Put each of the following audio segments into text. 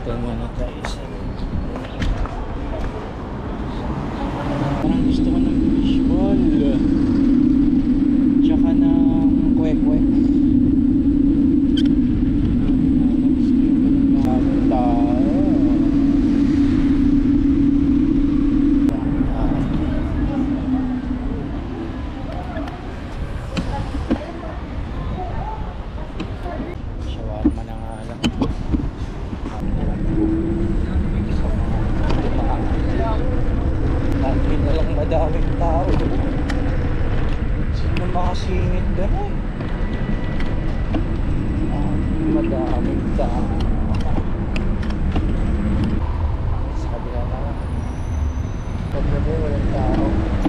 Ito muna tayo sa parang gusto ko ng visual tsaka ng kwek-kwek. Madaming tao. Sino makasingit doon? Madaming tao. Sa kabila naman. Paggabi walang tao.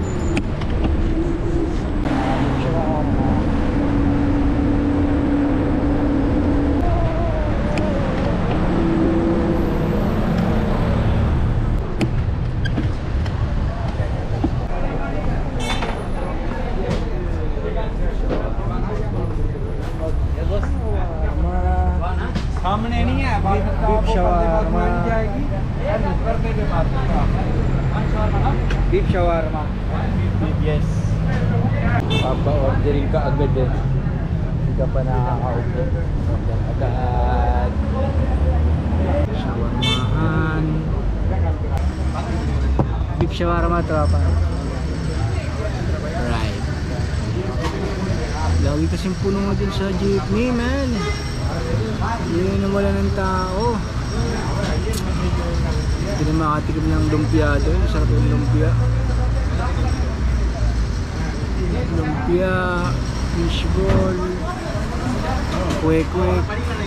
Beef shawarma. Beef shawarma. Yes. Papa-ordering ka agad eh. Hindi ka pa nakakaupo. Agad. Shawarmahan. Beef shawarma ito pa. Right. Lagi kasing puno nga din sa jeepney, man. Hindi na wala ng tao. Hindi na makatikim ng lumpia doon. Sarap yung lumpia. Lumpia, fishball, kwek-kwek.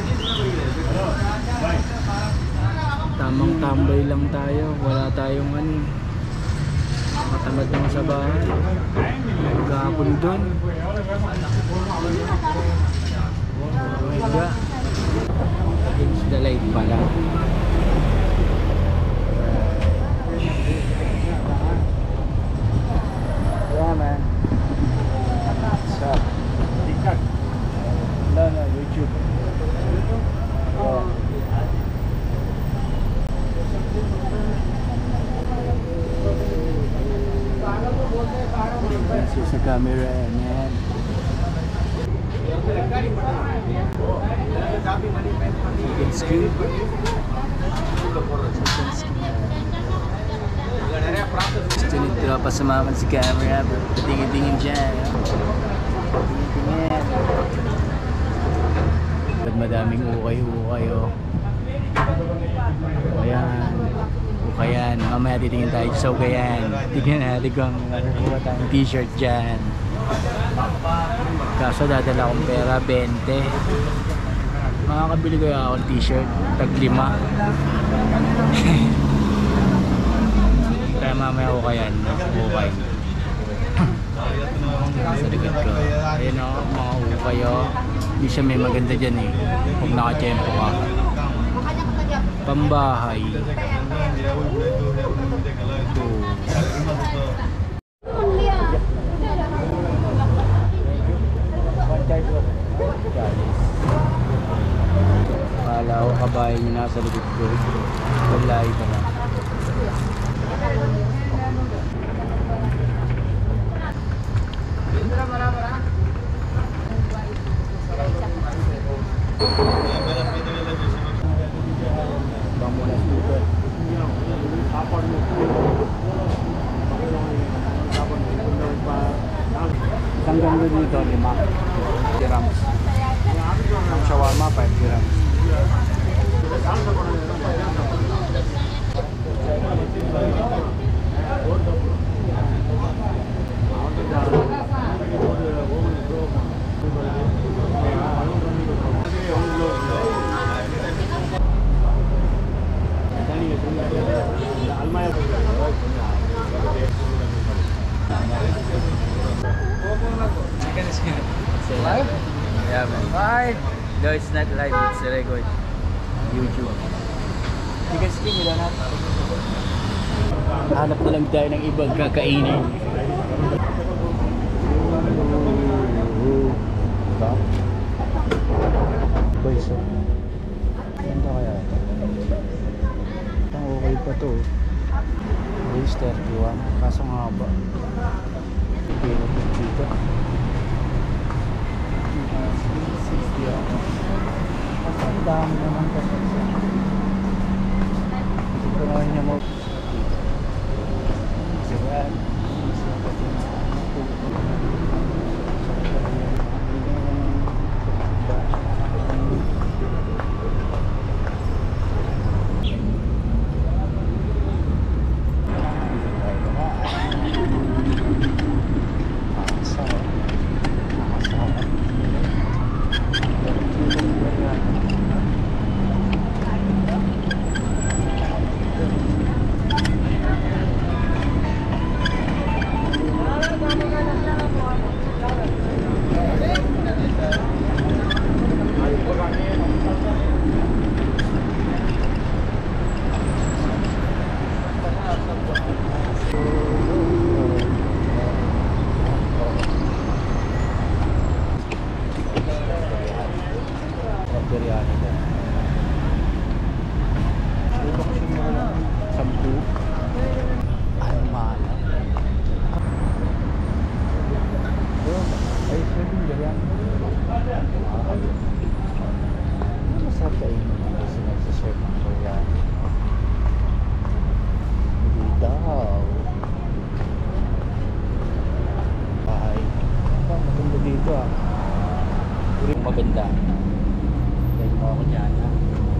Tamang tambay lang tayo. Wala tayong ano. Matamad naman sa bahay. Maghapon doon. Oh my God. Against the light pala. Yeah, man. What's up? TikTok? No, YouTube. Yeah. This is the camera, man. Chicken skin. Gusto nito pa sumaman si camera. Tingin-tingin dyan. Tingin-tingin. Ba't madaming ukay-ukay oh. Ayan. Ukayan. Mamaya titingin tayo sa ukayan. Tignan natin kung nakakuha tayong t-shirt dyan. Kaso dadala akong pera 20. Makakabili kaya akong t-shirt tag 5. Kaya mamaya ko kaya ukay sa likod ko. Ayun o, mga ukay o. Hindi siya may maganda dyan eh kung nakachempo ka. Pambahay. Akala ko kabayan niya nasa likod ko. Wallahi pa lang. Bang muna stupid. Isang ganda dito, 5 dirhams. Ang shawarma, 5 dirhams. Live? Yeah, man. Live? No, it's not live. It's a record. YouTube. Chicken skin, wala na. Hanap na lang tayo ng ibang kakainin. Diba? Boys, oh. Ganda kaya ito. pa to. Base 31. Kaso nga ba? Pinapit dito. 60 ako. Kaso ang dami naman kasi. Ito nga niya mo. Siyan. biryani ko. Dito kasi mga 10. Almana. Ay, pwedeng biryani. Masarap kainin kasi nagsaserve ng biryani. Hindi daw. Ay, maganda dito ah. Maganda. Dahil mo ako dyan ah.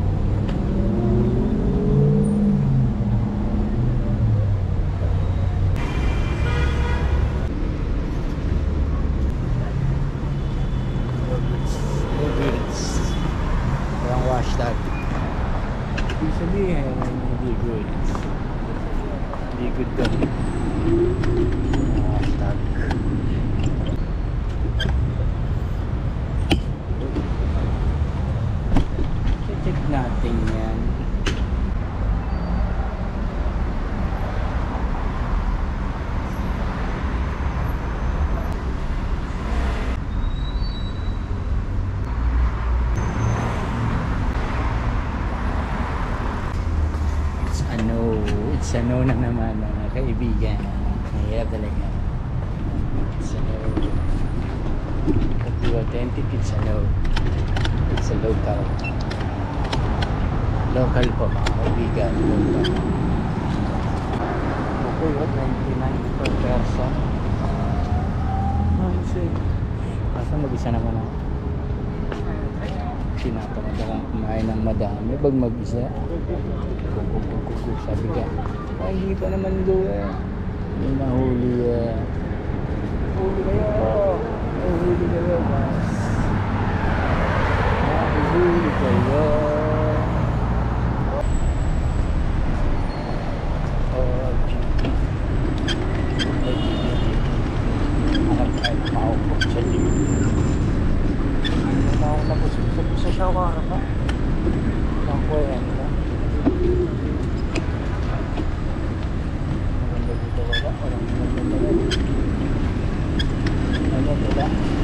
Parang hashtag. Ibig sabihin, hindi good. Hindi good daw. Hashtag. Check natin yan. It's a no na naman mga kaibigan. Mahirap talaga. It's a no. To be authentic, it's a no. It's a local. Local po mga kaibigan. Local. Okay, what? 99 per person. Kaso mag-isa naman ako. Tinatamad akong kumain ng madami. Bag mag-isa. Sabi ka, ay hindi pa naman doon. May nahuli huli kayo. Huli kayo. Huli kayo. Anak ay paukot sa liyo. Sa siya ko harap ha? Ang po yan ba? Maganda dito wala. Walang maganda wala. Ano wala?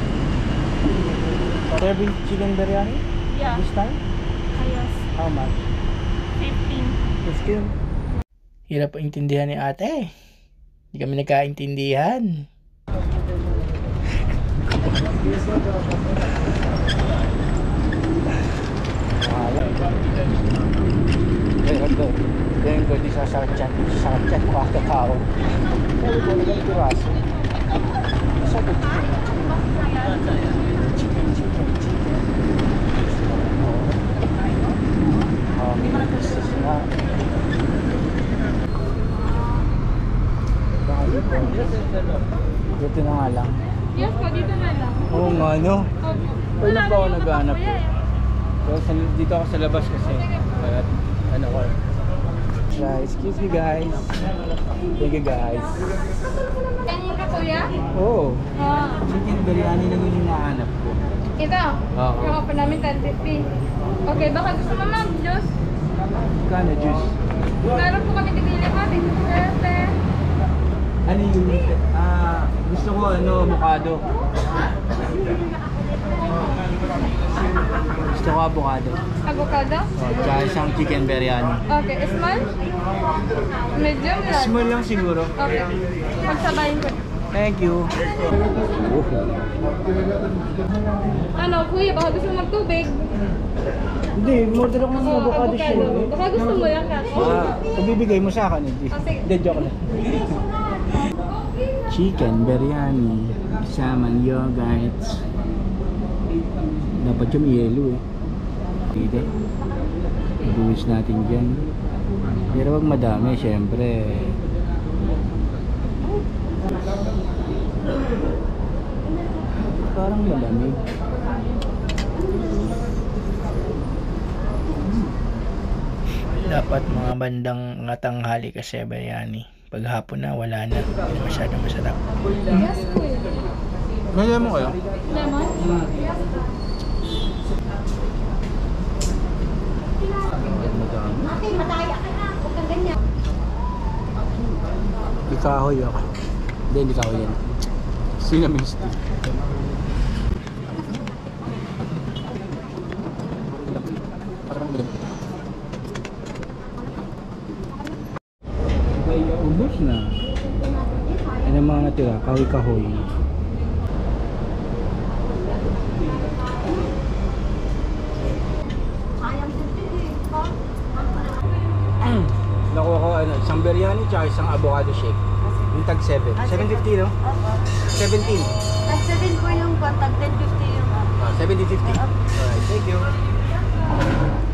Serving chicken biryani? Yeah. This time? Yes. How much? 15. It's good. Hirap pa intindihan ni ate. Hindi kami nagkaintindihan. Ganyan ko di sa sakit ko ang kakao. Pero ko naging piraso. Masagod chicken. May business na. Dito na nga lang. Yes po, dito na lang. Oo nga no. Kailan ba ako naghahanap po? Well, dito ako sa labas kasi. Kaya, ano ko. Excuse me guys. Thank you guys. Kanin ka kuya? Oh, Ah. chicken biryani lang yung hinahanap ko. Ito? Oo. Yung open namin 10:50. Okay, baka gusto mo ma'am, juice? Kano juice? Meron po kami dinili ma'am. Ito. Ano yung gusto ko avocado. Gusto ko avocado. Avocado? Oh, tsaka isang chicken biryani. Okay, small? Medium lang? Small lang siguro. Okay. Pagsabayin ko. Thank you. Ano, kuya, baka gusto mo magtubig? Hindi, order ako ng Oo, avocado shake. Baka gusto mo lang ka. Pabibigay mo sa akin, hindi. Ah, sige. Hindi, joke lang. Chicken biryani, kasamang yogurt. Dapat yung yellow eh. Dito. Ibuwis natin dyan. Pero wag madami, syempre. Parang malamig. Dapat mga bandang tanghali kasi biryani. Pag hapon na, wala na. Hindi masyadong masarap. Yes, kuya. May lemon kayo? Lemon? Ate, mataya ka na. Huwag kang ganyan. Di kahoy ako. Hindi kahoy yan. Cinnamon stick. Parang ganun. Ubus na. Ano mga natira? Kahoy-kahoy. Sayang din eh. Nakuha ko isang biryani tsaka isang avocado shake. Yung tag 7. 750 no? 17. Tag 7 po yung tag 10.50 yung 17.50. Alright, thank you.